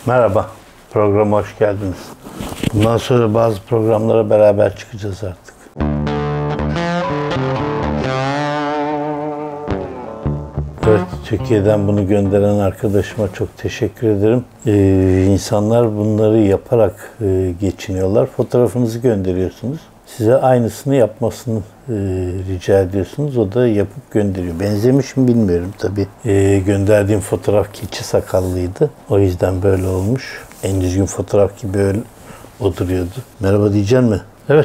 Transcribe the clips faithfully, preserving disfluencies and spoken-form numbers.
Merhaba, programa hoş geldiniz. Bundan sonra bazı programlara beraber çıkacağız artık. Evet, Türkiye'den bunu gönderen arkadaşıma çok teşekkür ederim. Ee, insanlar bunları yaparak e, geçiniyorlar. Fotoğrafınızı gönderiyorsunuz. Size aynısını yapmasını e, rica ediyorsunuz. O da yapıp gönderiyor. Benzemiş mi bilmiyorum tabii. E, gönderdiğim fotoğraf keçi sakallıydı. O yüzden böyle olmuş. En düzgün fotoğraf gibi öyle oturuyordu. Merhaba diyecek mi? Evet.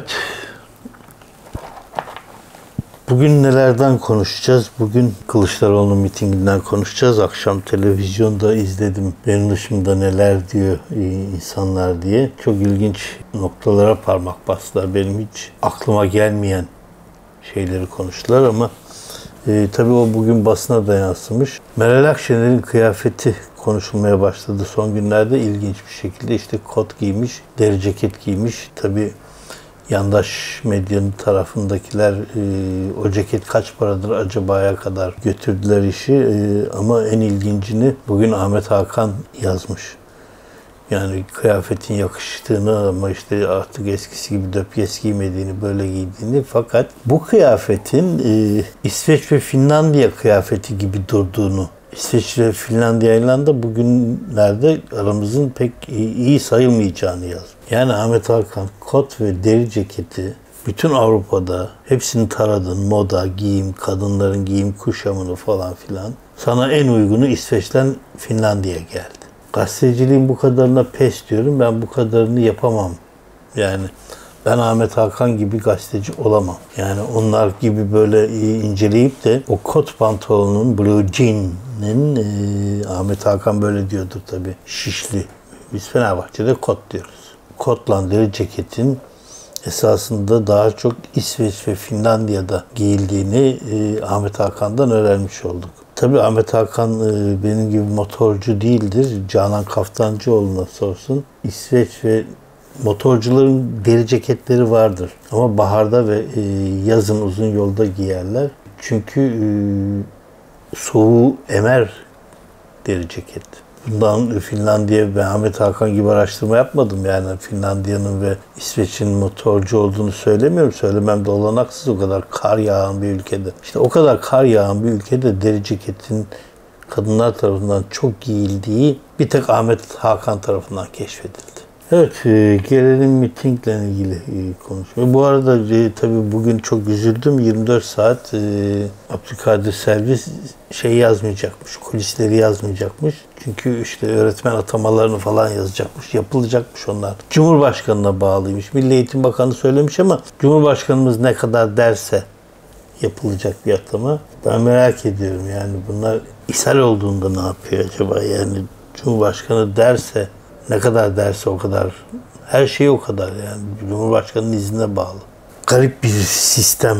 Bugün nelerden konuşacağız? Bugün Kılıçdaroğlu'nun mitinginden konuşacağız. Akşam televizyonda izledim. Benim dışımda neler diyor insanlar diye. Çok ilginç noktalara parmak bastılar. Benim hiç aklıma gelmeyen şeyleri konuştular ama e, tabii o bugün basına da yansımış. Meral Akşener'in kıyafeti konuşulmaya başladı son günlerde. İlginç bir şekilde işte kot giymiş, deri ceket giymiş. Tabii yandaş medyanın tarafındakiler e, o ceket kaç paradır acaba'ya kadar götürdüler işi. E, ama en ilgincini bugün Ahmet Hakan yazmış. Yani kıyafetin yakıştığını ama işte artık eskisi gibi döpyes giymediğini, böyle giydiğini. Fakat bu kıyafetin e, İsveç ve Finlandiya kıyafeti gibi durduğunu, İsveç ve Finlandiya'yla da bugünlerde aramızın pek iyi sayılmayacağını yazmış. Yani Ahmet Hakan kot ve deri ceketi bütün Avrupa'da hepsini taradın, moda, giyim, kadınların giyim kuşamını falan filan. Sana en uygunu İsveç'ten Finlandiya geldi. Gazeteciliğin bu kadarına pes diyorum. Ben bu kadarını yapamam. Yani ben Ahmet Hakan gibi gazeteci olamam. Yani onlar gibi böyle inceleyip de o kot pantolonun, blue jean'in e, Ahmet Hakan böyle diyordur tabii. Şişli. Biz Fenerbahçe'de kot diyoruz. Kotla deri ceketin esasında daha çok İsveç ve Finlandiya'da giyildiğini e, Ahmet Hakan'dan öğrenmiş olduk. Tabii Ahmet Hakan e, benim gibi motorcu değildir. Canan Kaftancıoğlu'na sorsun. İsveç ve motorcuların deri ceketleri vardır. Ama baharda ve e, yazın uzun yolda giyerler. Çünkü e, soğuğu emer deri ceket. Bundan Finlandiya ve Ahmet Hakan gibi araştırma yapmadım. Yani Finlandiya'nın ve İsveç'in motorcu olduğunu söylemiyorum. Söylemem de olanaksız, o kadar kar yağan bir ülkede. İşte o kadar kar yağan bir ülkede deri ceketin kadınlar tarafından çok giyildiği bir tek Ahmet Hakan tarafından keşfedildi. Evet, e, gelelim mitingle ilgili e, konuşmaya. Bu arada e, tabii bugün çok üzüldüm. yirmi dört saat e, Abdülkadir Selvi şey yazmayacakmış, kulisleri yazmayacakmış. Çünkü işte öğretmen atamalarını falan yazacakmış, yapılacakmış onlar. Cumhurbaşkanına bağlıymış. Milli Eğitim Bakanı söylemiş ama Cumhurbaşkanımız ne kadar derse yapılacak bir atama. Ben merak ediyorum yani bunlar ishal olduğunda ne yapıyor acaba? Yani Cumhurbaşkanı derse, ne kadar derse o kadar. Her şey o kadar yani. Cumhurbaşkanının iznine bağlı. Garip bir sistem.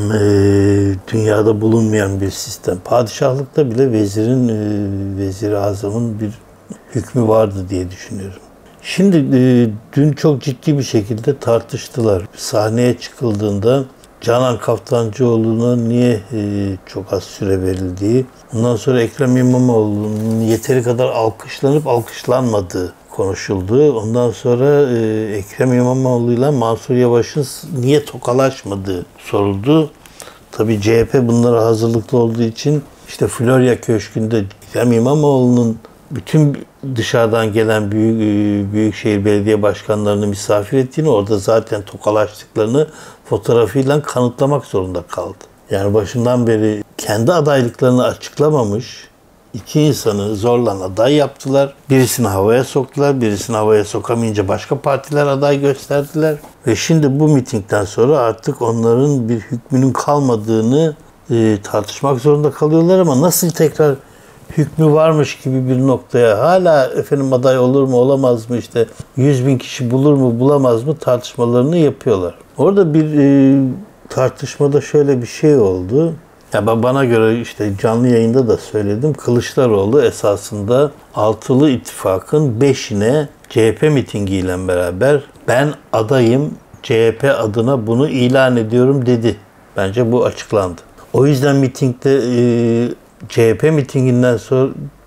Dünyada bulunmayan bir sistem. Padişahlıkta bile vezirin, vezir-i azamın bir hükmü vardı diye düşünüyorum. Şimdi dün çok ciddi bir şekilde tartıştılar. Sahneye çıkıldığında Canan Kaftancıoğlu'na niye çok az süre verildiği, ondan sonra Ekrem İmamoğlu'nun yeteri kadar alkışlanıp alkışlanmadığı konuşuldu. Ondan sonra e, Ekrem İmamoğlu ile Mansur Yavaş'ın niye tokalaşmadığı soruldu. Tabii C H P bunlara hazırlıklı olduğu için işte Florya Köşkü'nde Ekrem İmamoğlu'nun bütün dışarıdan gelen büyük büyükşehir belediye başkanlarını misafir ettiğini, orada zaten tokalaştıklarını fotoğrafıyla kanıtlamak zorunda kaldı. Yani başından beri kendi adaylıklarını açıklamamış İki insanı zorla aday yaptılar. Birisini havaya soktular. Birisini havaya sokamayınca başka partiler aday gösterdiler. Ve şimdi bu mitingden sonra artık onların bir hükmünün kalmadığını e, tartışmak zorunda kalıyorlar ama nasıl tekrar hükmü varmış gibi bir noktaya hala efendim aday olur mu olamaz mı, işte yüz bin kişi bulur mu bulamaz mı tartışmalarını yapıyorlar. Orada bir e, tartışmada şöyle bir şey oldu. Ya bana göre işte canlı yayında da söyledim. Kılıçdaroğlu esasında altılı ittifakın beşine C H P mitingiyle beraber ben adayım, C H P adına bunu ilan ediyorum dedi. Bence bu açıklandı. O yüzden mitingde e, C H P mitinginden sonra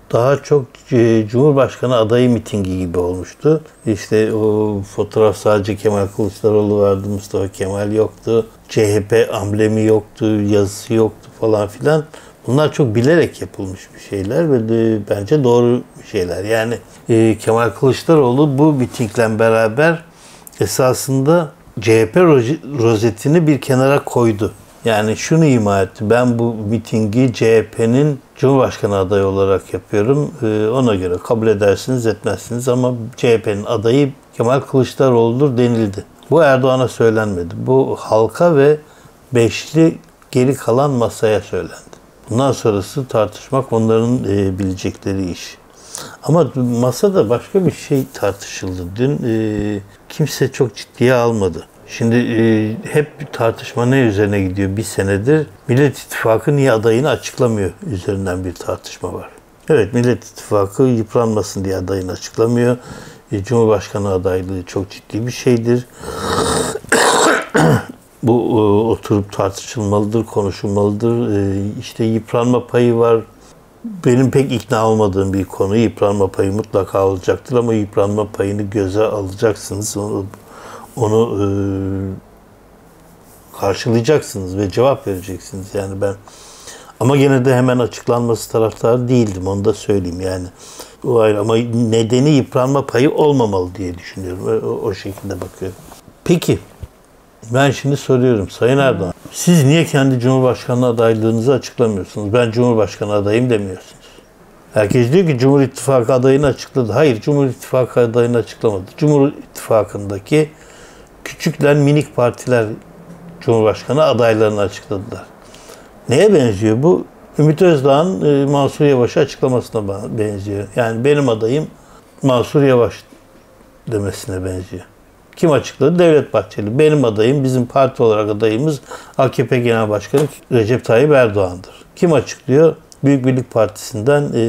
daha çok e, Cumhurbaşkanı adayı mitingi gibi olmuştu. İşte o fotoğraf sadece Kemal Kılıçdaroğlu vardı, Mustafa Kemal yoktu, C H P amblemi yoktu, yazısı yoktu falan filan. Bunlar çok bilerek yapılmış bir şeyler ve de, bence doğru şeyler. Yani e, Kemal Kılıçdaroğlu bu mitingle beraber esasında C H P rozetini bir kenara koydu. Yani şunu ima etti, ben bu mitingi C H P'nin Cumhurbaşkanı adayı olarak yapıyorum. Ee, ona göre kabul edersiniz, etmezsiniz ama C H P'nin adayı Kemal Kılıçdaroğlu'dur denildi. Bu Erdoğan'a söylenmedi. Bu halka ve beşli geri kalan masaya söylendi. Bundan sonrası tartışmak onların e, bilecekleri iş. Ama masada başka bir şey tartışıldı. Dün e, kimse çok ciddiye almadı. Şimdi e, hep tartışma ne üzerine gidiyor bir senedir? Millet İttifakı niye adayını açıklamıyor üzerinden bir tartışma var. Evet, Millet İttifakı yıpranmasın diye adayını açıklamıyor. E, Cumhurbaşkanı adaylığı çok ciddi bir şeydir. Bu e, oturup tartışılmalıdır, konuşulmalıdır. E, işte yıpranma payı var. Benim pek ikna olmadığım bir konu. Yıpranma payı mutlaka olacaktır ama yıpranma payını göze alacaksınız. Onu, onu e, karşılayacaksınız ve cevap vereceksiniz. Yani ben ama gene de hemen açıklanması taraftarı değildim. Onu da söyleyeyim yani. O ayrı ama nedeni yıpranma payı olmamalı diye düşünüyorum. O, o şekilde bakıyorum. Peki ben şimdi soruyorum Sayın Erdoğan. Siz niye kendi Cumhurbaşkanı adaylığınızı açıklamıyorsunuz? Ben Cumhurbaşkanı adayım demiyorsunuz. Herkes diyor ki Cumhur İttifakı adayını açıkladı. Hayır, Cumhur İttifakı adayını açıklamadı. Cumhur İttifakı'ndaki küçükler, minik partiler Cumhurbaşkanı adaylarını açıkladılar. Neye benziyor bu? Ümit Özdağ'ın e, Mansur Yavaş'ı açıklamasına benziyor. Yani benim adayım Mansur Yavaş demesine benziyor. Kim açıkladı? Devlet Bahçeli. Benim adayım, bizim parti olarak adayımız A K P Genel Başkanı Recep Tayyip Erdoğan'dır. Kim açıklıyor? Büyük Birlik Partisi'nden e,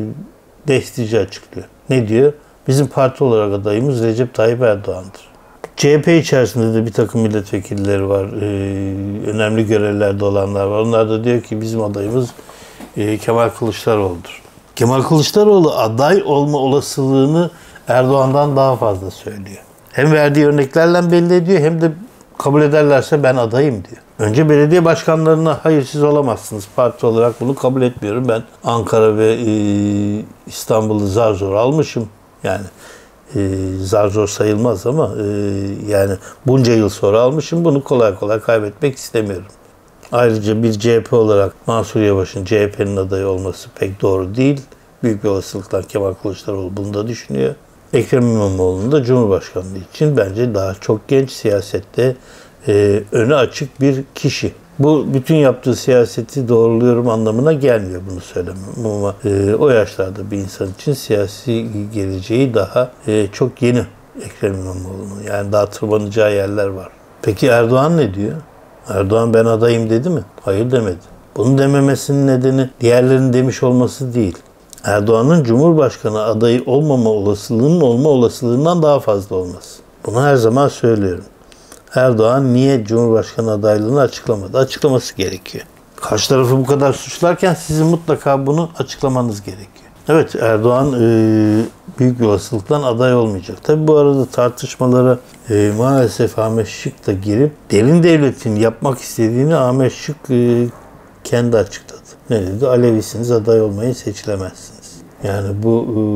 destici açıklıyor. Ne diyor? Bizim parti olarak adayımız Recep Tayyip Erdoğan'dır. C H P içerisinde de bir takım milletvekilleri var. E, önemli görevlerde olanlar var. Onlar da diyor ki bizim adayımız e, Kemal Kılıçdaroğlu'dur. Kemal Kılıçdaroğlu aday olma olasılığını Erdoğan'dan daha fazla söylüyor. Hem verdiği örneklerle belli ediyor hem de kabul ederlerse ben adayım diyor. Önce belediye başkanlarına hayır siz olamazsınız. Parti olarak bunu kabul etmiyorum. Ben Ankara ve e, İstanbul'u zar zor almışım. Yani e, zar zor sayılmaz ama e, yani bunca yıl sonra almışım. Bunu kolay kolay kaybetmek istemiyorum. Ayrıca bir C H P olarak Mansur Yavaş'ın C H P'nin adayı olması pek doğru değil. Büyük bir olasılıkla Kemal Kılıçdaroğlu bunu da düşünüyor. Ekrem İmamoğlu'nun da Cumhurbaşkanlığı için bence daha çok genç, siyasette e, önü açık bir kişi. Bu bütün yaptığı siyaseti doğruluyorum anlamına gelmiyor bunu söylemem. Ama e, o yaşlarda bir insan için siyasi geleceği daha e, çok yeni Ekrem İmamoğlu'nun. Yani daha tırmanacağı yerler var. Peki Erdoğan ne diyor? Erdoğan ben adayım dedi mi? Hayır demedi. Bunu dememesinin nedeni diğerlerinin demiş olması değil. Erdoğan'ın Cumhurbaşkanı adayı olmama olasılığının olma olasılığından daha fazla olması. Bunu her zaman söylüyorum. Erdoğan niye Cumhurbaşkanı adaylığını açıklamadı? Açıklaması gerekiyor. Karşı tarafı bu kadar suçlarken sizin mutlaka bunu açıklamanız gerekiyor. Evet, Erdoğan e, büyük bir olasılıkla aday olmayacak. Tabi bu arada tartışmalara e, maalesef Ahmet Şık da girip derin devletin yapmak istediğini Ahmet Şık e, kendi açıkladı. Ne dedi? Alevisiniz, aday olmayı seçilemezsiniz. Yani bu e,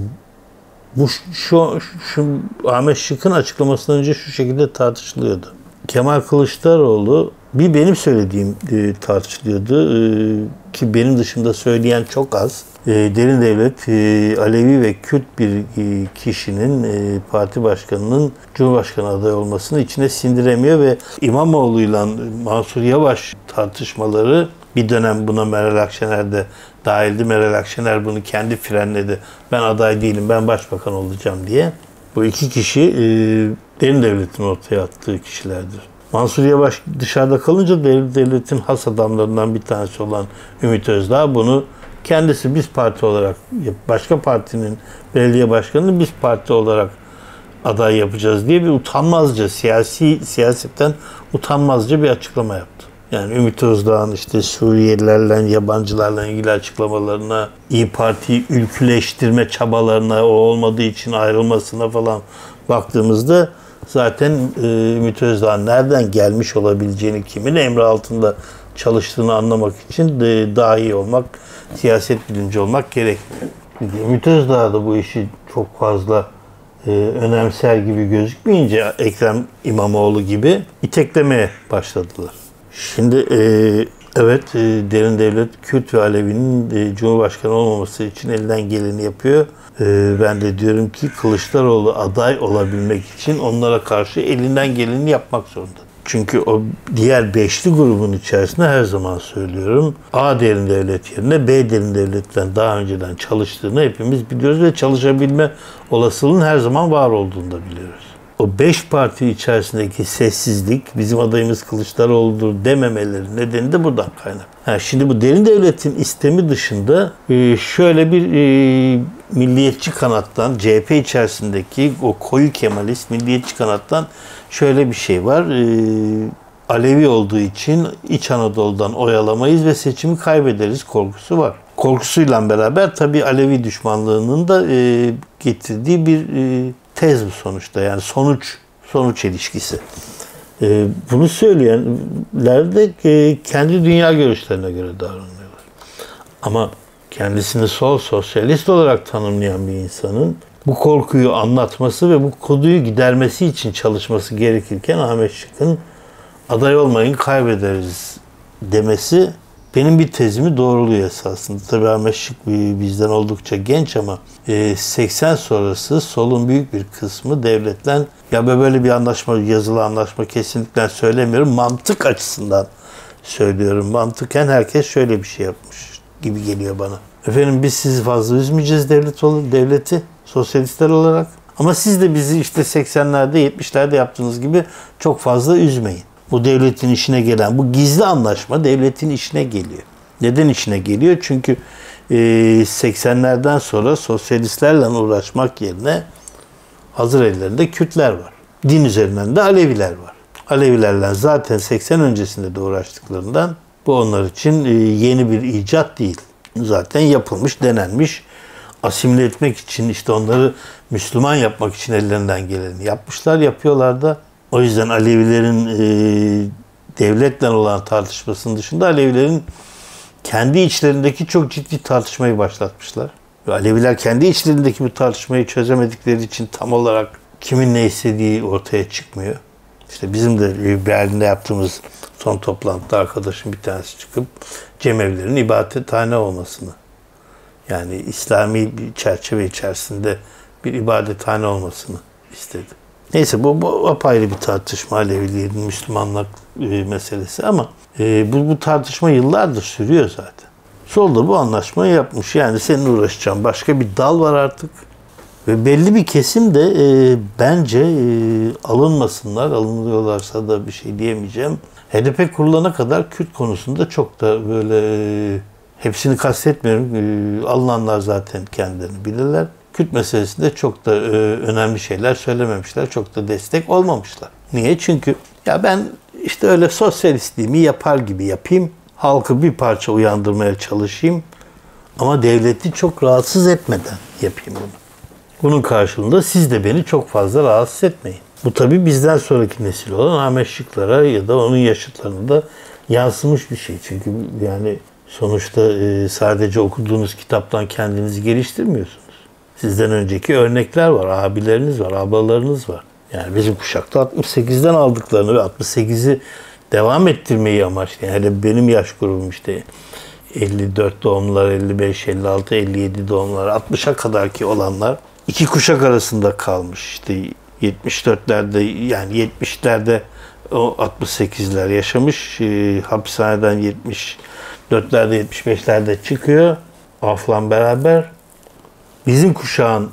bu şu, şu Ahmet Şık'ın açıklamasından önce şu şekilde tartışılıyordu. Kemal Kılıçdaroğlu bir benim söylediğim e, tartışılıyordu e, ki benim dışında söyleyen çok az. E, derin devlet e, Alevi ve Kürt bir e, kişinin e, parti başkanının Cumhurbaşkanı adayı olmasını içine sindiremiyor ve İmamoğlu'yla Mansur Yavaş tartışmaları bir dönem buna Meral Akşener de dahildi. Meral Akşener bunu kendi frenledi. Ben aday değilim, ben başbakan olacağım diye. Bu iki kişi e, derin devletin ortaya attığı kişilerdir. Mansur Yavaş dışarıda kalınca derin devletin has adamlarından bir tanesi olan Ümit Özdağ bunu kendisi biz parti olarak, başka partinin belediye başkanını biz parti olarak aday yapacağız diye bir utanmazca, siyasi siyasetten utanmazca bir açıklama yaptı. Yani Ümit Özdağ'ın işte Suriyelilerle, yabancılarla ilgili açıklamalarına, İYİ Parti'yi ülküleştirme çabalarına, o olmadığı için ayrılmasına falan baktığımızda zaten e, Ümit Özdağ'ın nereden gelmiş olabileceğini, kimin emri altında çalıştığını anlamak için de daha iyi olmak, siyaset bilimci olmak gerekmiyor. Ümit Özdağ da bu işi çok fazla e, önemser gibi gözükmeyince Ekrem İmamoğlu gibi iteklemeye başladılar. Şimdi e, evet e, derin devlet Kürt ve Alevi'nin e, Cumhurbaşkanı olmaması için elinden geleni yapıyor. E, ben de diyorum ki Kılıçdaroğlu aday olabilmek için onlara karşı elinden geleni yapmak zorunda. Çünkü o diğer beşli grubun içerisinde her zaman söylüyorum A derin devlet yerine B derin devletten daha önceden çalıştığını hepimiz biliyoruz ve çalışabilme olasılığının her zaman var olduğunu da biliyoruz. O beş parti içerisindeki sessizlik, bizim adayımız Kılıçdaroğlu'dur dememeleri nedeni de buradan kaynak. Ha, şimdi bu derin devletin istemi dışında şöyle bir milliyetçi kanattan, C H P içerisindeki o koyu Kemalist milliyetçi kanattan şöyle bir şey var. Alevi olduğu için İç Anadolu'dan oy alamayız ve seçimi kaybederiz korkusu var. Korkusuyla beraber tabii Alevi düşmanlığının da getirdiği bir tez bu sonuçta, yani sonuç sonuç ilişkisi. Ee, bunu söyleyenler de e, kendi dünya görüşlerine göre davranıyorlar. Ama kendisini sol sosyalist olarak tanımlayan bir insanın bu korkuyu anlatması ve bu koduyu gidermesi için çalışması gerekirken Ahmet Şık'ın aday olmayın kaybederiz demesi benim bir tezimi doğruluyor esasında. Tabii Ahmet Şık bizden oldukça genç ama seksen sonrası solun büyük bir kısmı devletle ya böyle bir anlaşma, yazılı anlaşma kesinlikle söylemiyorum. Mantık açısından söylüyorum. Mantıken herkes şöyle bir şey yapmış gibi geliyor bana. Efendim biz sizi fazla üzmeyeceğiz devlet olur, devleti sosyalistler olarak. Ama siz de bizi işte seksenlerde yetmişlerde yaptığınız gibi çok fazla üzmeyin. Bu devletin işine gelen, bu gizli anlaşma devletin işine geliyor. Neden işine geliyor? Çünkü e, seksenlerden sonra sosyalistlerle uğraşmak yerine hazır ellerinde Kürtler var. Din üzerinden de Aleviler var. Alevilerle zaten seksen öncesinde de uğraştıklarından bu onlar için e, yeni bir icat değil. Zaten yapılmış, denenmiş. Asimile etmek için, işte onları Müslüman yapmak için ellerinden geleni yapmışlar, yapıyorlar da. O yüzden Alevilerin e, devletle olan tartışmasının dışında Alevilerin kendi içlerindeki çok ciddi tartışmayı başlatmışlar. Ve Aleviler kendi içlerindeki bu tartışmayı çözemedikleri için tam olarak kimin ne istediği ortaya çıkmıyor. İşte bizim de Berlin'de yaptığımız son toplantıda arkadaşım bir tanesi çıkıp cemevlerin ibadethane olmasını, yani İslami bir çerçeve içerisinde bir ibadethane olmasını istedi. Neyse bu, bu apayrı bir tartışma, Aleviliğin Müslümanlık e, meselesi ama e, bu, bu tartışma yıllardır sürüyor zaten. Sol da bu anlaşmayı yapmış. Yani seninle uğraşacağım başka bir dal var artık. Ve belli bir kesim de e, bence e, alınmasınlar, alınıyorlarsa da bir şey diyemeyeceğim. H D P kurulana kadar Kürt konusunda çok da böyle e, hepsini kastetmiyorum. E, alınanlar zaten kendilerini bilirler. Kürt meselesinde çok da e, önemli şeyler söylememişler. Çok da destek olmamışlar. Niye? Çünkü ya ben işte öyle sosyalistliğimi yapar gibi yapayım. Halkı bir parça uyandırmaya çalışayım. Ama devleti çok rahatsız etmeden yapayım bunu. Bunun karşılığında siz de beni çok fazla rahatsız etmeyin. Bu tabii bizden sonraki nesil olan Ahmet Şıklar'a ya da onun yaşıtlarına da yansımış bir şey. Çünkü yani sonuçta e, sadece okuduğunuz kitaptan kendinizi geliştirmiyorsunuz. Sizden önceki örnekler var, abileriniz var, ablalarınız var. Yani bizim kuşakta altmış sekizden aldıklarını ve altmış sekizi devam ettirmeyi amaçlayan, hele benim yaş grubum işte elli dört doğumlular, elli beş, elli altı, elli yedi doğumlular, altmışa kadarki olanlar iki kuşak arasında kalmış. İşte yetmiş dörtlerde yani yetmişlerde o altmış sekizler yaşamış, e, hapishaneden yetmiş dörtlerde yetmiş beşlerde çıkıyor afla beraber. Bizim kuşağın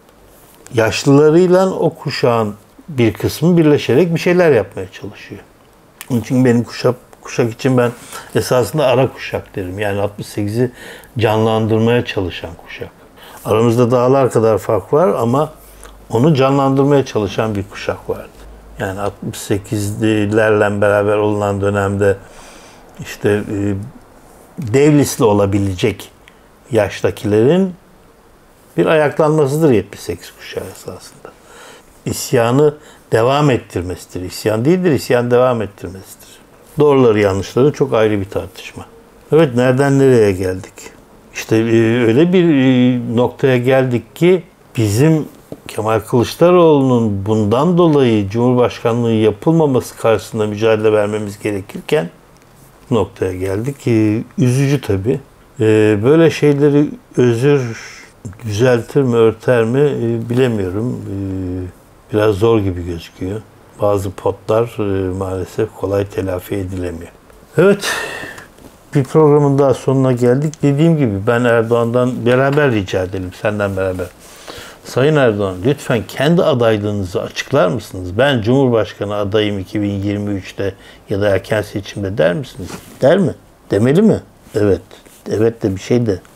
yaşlılarıyla o kuşağın bir kısmı birleşerek bir şeyler yapmaya çalışıyor. Onun için benim kuşak, kuşak için ben esasında ara kuşak derim. Yani altmış sekizi canlandırmaya çalışan kuşak. Aramızda dağlar kadar fark var ama onu canlandırmaya çalışan bir kuşak vardı. Yani altmış sekizlerle beraber olunan dönemde işte e, Devlisli olabilecek yaştakilerin bir ayaklanmasıdır yetmiş sekiz kuşağı esasında. İsyanı devam ettirmesidir. İsyan değildir, isyan devam ettirmesidir. Doğruları yanlışları çok ayrı bir tartışma. Evet, nereden nereye geldik? İşte e, öyle bir e, noktaya geldik ki bizim Kemal Kılıçdaroğlu'nun bundan dolayı Cumhurbaşkanlığı yapılmaması karşısında mücadele vermemiz gerekirken bu noktaya geldik. E, üzücü tabii. E, böyle şeyleri özür düzeltir mi, örter mi e, bilemiyorum. E, biraz zor gibi gözüküyor. Bazı potlar e, maalesef kolay telafi edilemiyor. Evet, bir programın daha sonuna geldik. Dediğim gibi ben Erdoğan'dan beraber rica edelim, senden beraber. Sayın Erdoğan, lütfen kendi adaylığınızı açıklar mısınız? Ben Cumhurbaşkanı adayım iki bin yirmi üçte ya da erken seçimde der misiniz? Der mi? Demeli mi? Evet. Evet de bir şey de.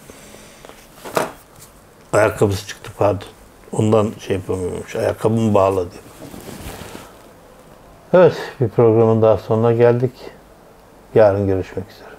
Ayakkabısı çıktı, pardon. Ondan şey yapamıyormuş. Ayakkabımı bağladı. Evet, bir programın daha sonuna geldik. Yarın görüşmek üzere.